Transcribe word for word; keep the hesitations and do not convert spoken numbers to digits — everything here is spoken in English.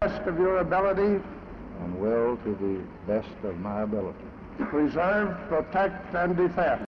best of your ability. And will to the best of my ability. Preserve, protect, and defend.